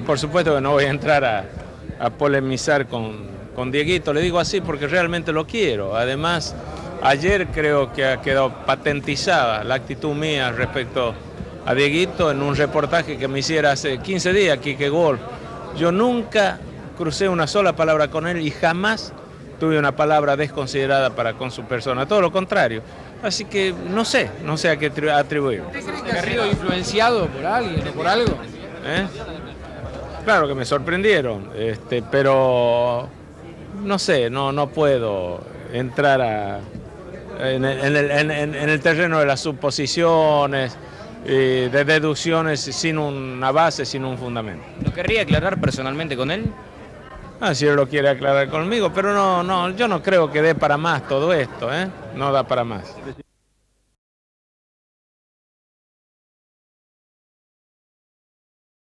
por supuesto que no voy a entrar a polemizar con Dieguito, le digo así porque realmente lo quiero. Además, ayer creo que ha quedado patentizada la actitud mía respecto a Dieguito en un reportaje que me hiciera hace 15 días, Quique Wolf. Yo nunca crucé una sola palabra con él y jamás tuve una palabra desconsiderada para con su persona, todo lo contrario. Así que no sé a qué atribuir. ¿Usted cree que ha sido influenciado por alguien o por algo? ¿Eh? Claro que me sorprendieron, pero no sé, no puedo entrar en el terreno de las suposiciones, de deducciones sin una base, sin un fundamento. ¿Lo querría aclarar personalmente con él? Si él lo quiere aclarar conmigo, pero yo no creo que dé para más todo esto, no da para más.